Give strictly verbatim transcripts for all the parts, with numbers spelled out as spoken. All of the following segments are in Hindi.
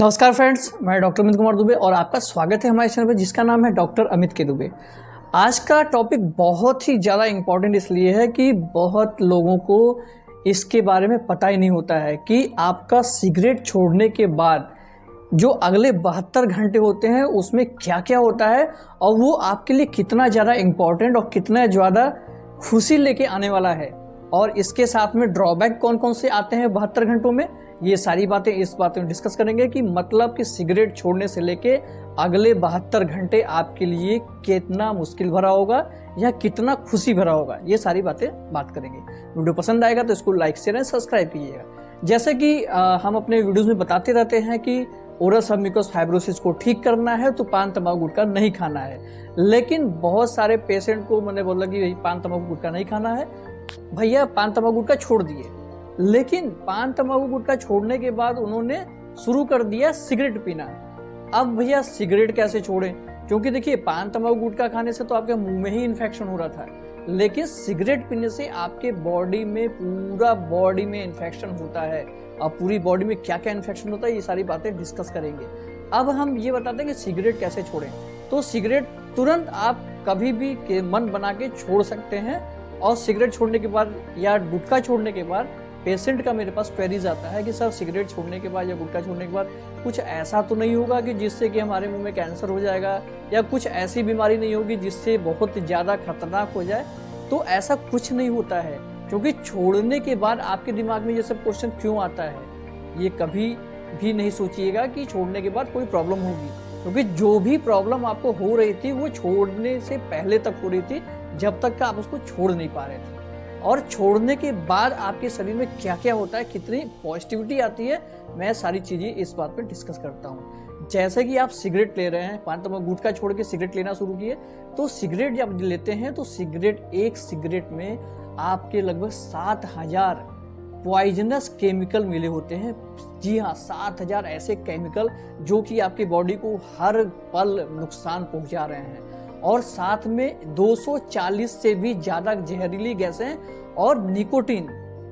नमस्कार फ्रेंड्स, मैं डॉक्टर अमित कुमार दुबे और आपका स्वागत है हमारे चैनल पर जिसका नाम है डॉक्टर अमित के दुबे। आज का टॉपिक बहुत ही ज़्यादा इम्पोर्टेंट इसलिए है कि बहुत लोगों को इसके बारे में पता ही नहीं होता है कि आपका सिगरेट छोड़ने के बाद जो अगले बहत्तर घंटे होते हैं उसमें क्या क्या होता है और वो आपके लिए कितना ज़्यादा इम्पोर्टेंट और कितना ज़्यादा खुशी लेके आने वाला है, और इसके साथ में ड्रॉबैक कौन कौन से आते हैं बहत्तर घंटों में। ये सारी बातें इस बात में डिस्कस करेंगे कि मतलब कि सिगरेट छोड़ने से लेके अगले बहत्तर घंटे आपके लिए कितना मुश्किल भरा होगा या कितना खुशी भरा होगा, ये सारी बातें बात करेंगे। वीडियो पसंद आएगा तो इसको लाइक शेयर एंड सब्सक्राइब कीजिएगा। जैसे कि आ, हम अपने वीडियोस में बताते रहते हैं कि ओरल सबम्यूकस फाइब्रोसिस को ठीक करना है तो पान तंबाकू गुटखा नहीं खाना है, लेकिन बहुत सारे पेशेंट को मैंने बोला कि पान तंबाकू गुटखा नहीं खाना है, भैया पान तंबाकू गुटखा छोड़ दिए, लेकिन पान तंबाकू गुटखा छोड़ने के बाद उन्होंने शुरू कर दिया सिगरेट पीना। अब भैया सिगरेट कैसे छोड़ें? क्योंकि देखिए पान तंबाकू गुटखा खाने से तो आपके मुंह में ही इन्फेक्शन हो रहा था, लेकिन सिगरेट पीने से आपके बॉडी में पूरा बॉडी में इन्फेक्शन होता है। और पूरी बॉडी में क्या क्या इन्फेक्शन होता है ये सारी बातें डिस्कस करेंगे। अब हम ये बताते हैं कि सिगरेट कैसे छोड़ें। तो सिगरेट तुरंत आप कभी भी के मन बना के छोड़ सकते हैं, और सिगरेट छोड़ने के बाद या गुटखा छोड़ने के बाद पेशेंट का मेरे पास क्वेरीज आता है कि सर सिगरेट छोड़ने के बाद या गुटखा छोड़ने के बाद कुछ ऐसा तो नहीं होगा कि जिससे कि हमारे मुंह में कैंसर हो जाएगा, या कुछ ऐसी बीमारी नहीं होगी जिससे बहुत ज़्यादा खतरनाक हो जाए? तो ऐसा कुछ नहीं होता है, क्योंकि छोड़ने के बाद आपके दिमाग में ये सब क्वेश्चन क्यों आता है, ये कभी भी नहीं सोचिएगा कि छोड़ने के बाद कोई प्रॉब्लम होगी, क्योंकि जो भी प्रॉब्लम आपको हो रही थी वो छोड़ने से पहले तक हो रही थी, जब तक का आप उसको छोड़ नहीं पा रहे थे। और छोड़ने के बाद आपके शरीर में क्या क्या होता है, कितनी पॉजिटिविटी आती है, मैं सारी चीजें इस बात पे डिस्कस करता हूँ। जैसे कि आप सिगरेट ले रहे हैं, पान तंबाकू गुटखा छोड़ के सिगरेट लेना शुरू किए, तो सिगरेट जब लेते हैं तो सिगरेट एक सिगरेट में आपके लगभग सात हजार पॉइजनस केमिकल मिले होते हैं। जी हाँ, सात हजार ऐसे केमिकल जो कि आपकी बॉडी को हर पल नुकसान पहुंचा रहे हैं, और साथ में दो सौ चालीस से भी ज्यादा जहरीली गैसें और निकोटीन।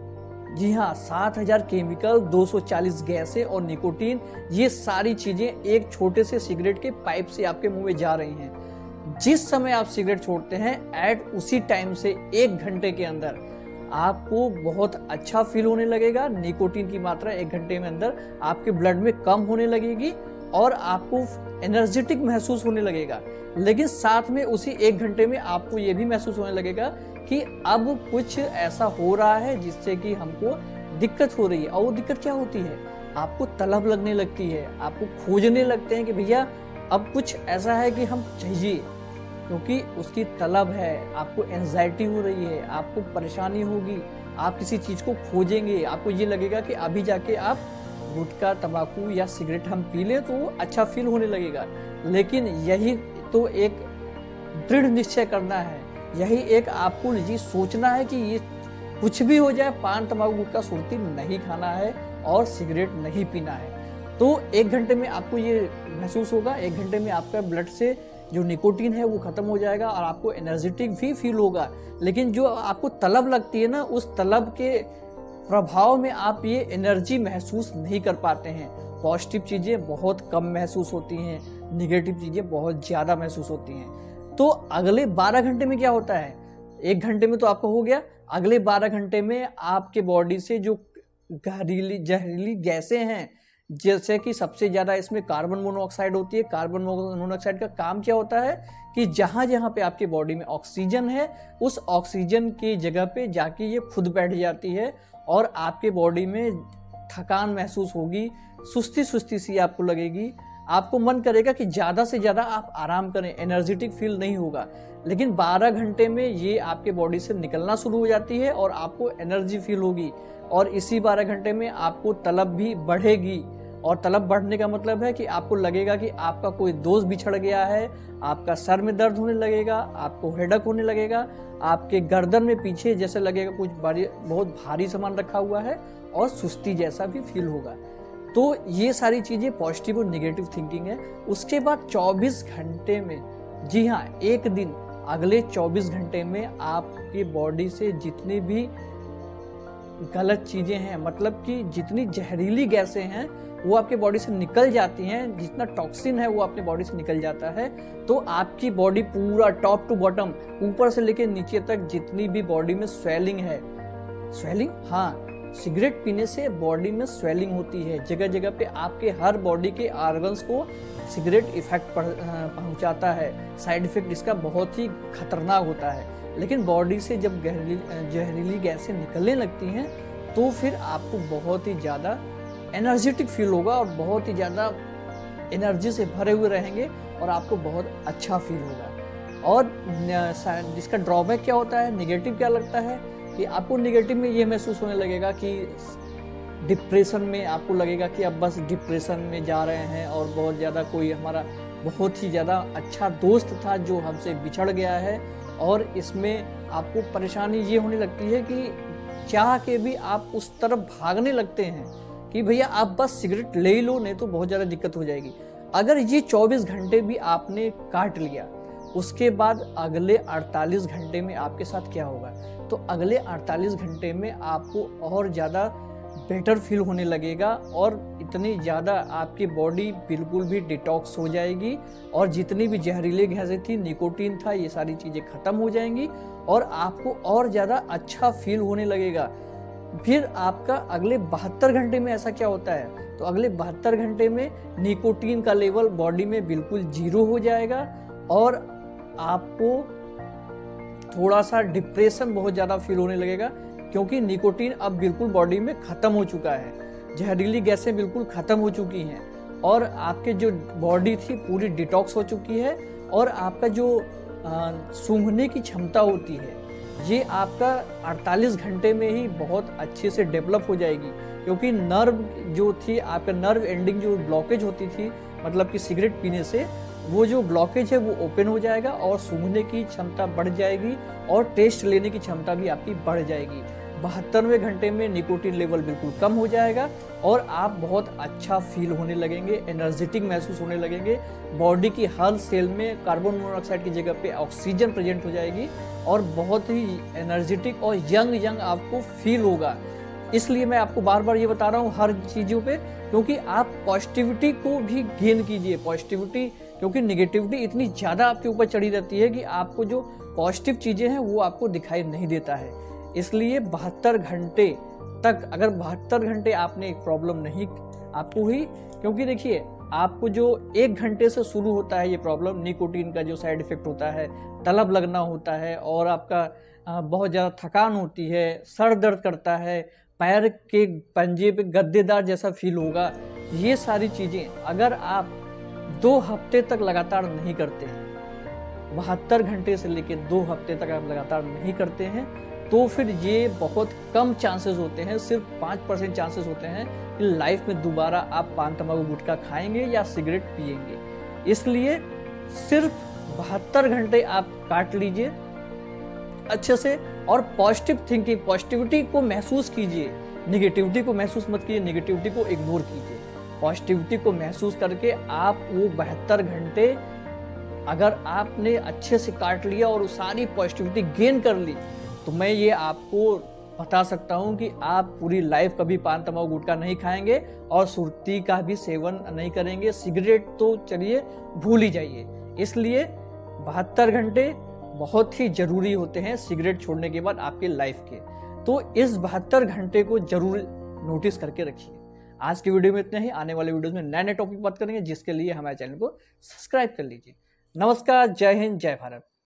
जी हाँ, सात हजार केमिकल, दो सौ चालीस गैसें और निकोटीन, ये सारी चीजें एक छोटे से सिगरेट के पाइप से आपके मुंह में जा रही हैं। जिस समय आप सिगरेट छोड़ते हैं एट उसी टाइम से एक घंटे के अंदर आपको बहुत अच्छा फील होने लगेगा। निकोटीन की मात्रा एक घंटे में अंदर आपके ब्लड में कम होने लगेगी और आपको एनर्जेटिक महसूस होने लगेगा। लेकिन साथ में उसी एक घंटे में आपको ये भी महसूस होने लगेगा कि अब कुछ ऐसा हो रहा है जिससे कि हमको दिक्कत हो रही है। और वो दिक्कत क्या होती है? आपको तलब लगने लगती है, आपको खोजने लगते हैं कि भैया अब कुछ ऐसा है कि हम चाहिए, क्योंकि उसकी तलब है। आपको एंजाइटी हो रही है, आपको परेशानी होगी, आप किसी चीज को खोजेंगे, आपको ये लगेगा कि अभी जाके आप गुटखा तंबाकू या सिगरेट हम पी लें तो अच्छा फील होने लगेगा। लेकिन यही तो एक दृढ़ निश्चय करना है, यही एक आपको निजी सोचना है कि ये कुछ भी हो जाए पान तंबाकू गुटखा सुरती नहीं खाना है और सिगरेट नहीं पीना है। तो एक घंटे में आपको ये महसूस होगा, एक घंटे में आपका ब्लड से जो निकोटीन है वो खत्म हो जाएगा और आपको एनर्जेटिक भी फील होगा। लेकिन जो आपको तलब लगती है ना, उस तलब के प्रभाव में आप ये एनर्जी महसूस नहीं कर पाते हैं। पॉजिटिव चीजें बहुत कम महसूस होती हैं, निगेटिव चीजें बहुत ज्यादा महसूस होती हैं। तो अगले बारह घंटे में क्या होता है? एक घंटे में तो आपको हो गया, अगले बारह घंटे में आपके बॉडी से जो जहरीली जहरीली गैसें हैं, जैसे कि सबसे ज्यादा इसमें कार्बन मोनोऑक्साइड होती है। कार्बन मोनोऑक्साइड का काम क्या होता है कि जहां जहां पे आपके बॉडी में ऑक्सीजन है, उस ऑक्सीजन की जगह पे जाके ये खुद बैठ जाती है और आपके बॉडी में थकान महसूस होगी, सुस्ती सुस्ती सी आपको लगेगी, आपको मन करेगा कि ज्यादा से ज्यादा आप आराम करें, एनर्जेटिक फील नहीं होगा। लेकिन बारह घंटे में ये आपके बॉडी से निकलना शुरू हो जाती है और आपको एनर्जी फील होगी, और इसी बारह घंटे में आपको तलब भी बढ़ेगी। और तलब बढ़ने का मतलब है कि आपको लगेगा कि आपका कोई दोस्त बिछड़ गया है, आपका सर में दर्द होने लगेगा, आपको हेडक होने लगेगा, आपके गर्दन में पीछे जैसे लगेगा कुछ भारी, बहुत भारी सामान रखा हुआ है, और सुस्ती जैसा भी फील होगा। तो ये सारी चीजें पॉजिटिव और नेगेटिव थिंकिंग है। उसके बाद चौबीस घंटे में, जी हाँ एक दिन, अगले चौबीस घंटे में आपकी बॉडी से जितनी भी गलत चीज़ें हैं, मतलब कि जितनी जहरीली गैसें हैं वो आपके बॉडी से निकल जाती हैं, जितना टॉक्सिन है वो अपने बॉडी से निकल जाता है, तो आपकी बॉडी पूरा टॉप टू बॉटम, ऊपर से लेकर नीचे तक जितनी भी बॉडी में स्वेलिंग है, स्वेलिंग हाँ, सिगरेट पीने से बॉडी में स्वेलिंग होती है, जगह जगह पे आपके हर बॉडी के ऑर्गन्स को सिगरेट इफेक्ट पहुंचाता है। साइड इफेक्ट इसका बहुत ही खतरनाक होता है। लेकिन बॉडी से जब गहरीली जहरीली गैसें निकलने लगती हैं तो फिर आपको बहुत ही ज़्यादा एनर्जेटिक फील होगा और बहुत ही ज़्यादा एनर्जी से भरे हुए रहेंगे और आपको बहुत अच्छा फील होगा। और जिसका ड्रॉबैक क्या होता है, निगेटिव क्या लगता है कि आपको निगेटिव में ये महसूस होने लगेगा कि डिप्रेशन में आपको लगेगा कि अब बस डिप्रेशन में जा रहे हैं और बहुत ज़्यादा कोई हमारा बहुत ही ज़्यादा अच्छा दोस्त था जो हमसे बिछड़ गया है, और इसमें आपको परेशानी ये होने लगती है कि चाह के भी आप उस तरफ भागने लगते हैं कि भैया आप बस सिगरेट ले ही लो, नहीं तो बहुत ज़्यादा दिक्कत हो जाएगी। अगर ये चौबीस घंटे भी आपने काट लिया, उसके बाद अगले अड़तालीस घंटे में आपके साथ क्या होगा, तो अगले अड़तालीस घंटे में आपको और ज़्यादा बेटर फील होने लगेगा और इतनी ज़्यादा आपकी बॉडी बिल्कुल भी डिटॉक्स हो जाएगी और जितनी भी जहरीली गैसें थी, निकोटीन था, ये सारी चीज़ें ख़त्म हो जाएंगी और आपको और ज़्यादा अच्छा फील होने लगेगा। फिर आपका अगले बहत्तर घंटे में ऐसा क्या होता है, तो अगले बहत्तर घंटे में निकोटीन का लेवल बॉडी में बिल्कुल जीरो हो जाएगा और आपको थोड़ा सा डिप्रेशन बहुत ज़्यादा फील होने लगेगा, क्योंकि निकोटीन अब बिल्कुल बॉडी में ख़त्म हो चुका है, जहरीली गैसें बिल्कुल ख़त्म हो चुकी हैं और आपके जो बॉडी थी पूरी डिटॉक्स हो चुकी है और आपका जो सूंघने की क्षमता होती है ये आपका अड़तालीस घंटे में ही बहुत अच्छे से डेवलप हो जाएगी, क्योंकि नर्व जो थी आपका नर्व एंडिंग जो ब्लॉकेज होती थी, मतलब कि सिगरेट पीने से वो जो ब्लॉकेज है वो ओपन हो जाएगा और सूंघने की क्षमता बढ़ जाएगी और टेस्ट लेने की क्षमता भी आपकी बढ़ जाएगी। बहत्तरवें घंटे में निकोटीन लेवल बिल्कुल कम हो जाएगा और आप बहुत अच्छा फील होने लगेंगे, एनर्जेटिक महसूस होने लगेंगे, बॉडी की हर सेल में कार्बन मोनोऑक्साइड की जगह पे ऑक्सीजन प्रेजेंट हो जाएगी और बहुत ही एनर्जेटिक और यंग यंग आपको फील होगा। इसलिए मैं आपको बार बार ये बता रहा हूँ हर चीज़ों पे, क्योंकि आप पॉजिटिविटी को भी गेन कीजिए। पॉजिटिविटी, क्योंकि निगेटिविटी इतनी ज़्यादा आपके ऊपर चढ़ी रहती है कि आपको जो पॉजिटिव चीज़ें हैं वो आपको दिखाई नहीं देता है। इसलिए बहत्तर घंटे तक, अगर बहत्तर घंटे आपने एक प्रॉब्लम नहीं आपको हुई, क्योंकि देखिए आपको जो एक घंटे से शुरू होता है ये प्रॉब्लम, निकोटीन का जो साइड इफेक्ट होता है, तलब लगना होता है और आपका बहुत ज़्यादा थकान होती है, सर दर्द करता है, पैर के पंजे पे गद्देदार जैसा फील होगा, ये सारी चीज़ें अगर आप दो हफ्ते तक लगातार नहीं करते हैं, बहत्तर घंटे से लेकर दो हफ्ते तक आप लगातार नहीं करते हैं, तो फिर ये बहुत कम चांसेस होते हैं, सिर्फ पाँच परसेंट चांसेस होते हैं कि लाइफ में दोबारा आप पान तंबाकू गुटखा खाएंगे या सिगरेट पिएंगे। इसलिए सिर्फ बहत्तर घंटे आप काट लीजिए अच्छे से और पॉजिटिव थिंकिंग, पॉजिटिविटी को महसूस कीजिए, निगेटिविटी को महसूस मत कीजिए, निगेटिविटी को इग्नोर कीजिए। पॉजिटिविटी को महसूस करके आप वो बहत्तर घंटे अगर आपने अच्छे से काट लिया और सारी पॉजिटिविटी गेन कर ली, तो मैं ये आपको बता सकता हूँ कि आप पूरी लाइफ कभी पान तंबाकू गुटखा नहीं खाएंगे और सुर्ती का भी सेवन नहीं करेंगे, सिगरेट तो चलिए भूल ही जाइए। इसलिए बहत्तर घंटे बहुत ही जरूरी होते हैं सिगरेट छोड़ने के बाद आपके लाइफ के। तो इस बहत्तर घंटे को जरूर नोटिस करके रखिए। आज की वीडियो में इतना ही, आने वाले वीडियोस में नए नए टॉपिक बात करेंगे, जिसके लिए हमारे चैनल को सब्सक्राइब कर लीजिए। नमस्कार, जय हिंद, जय भारत।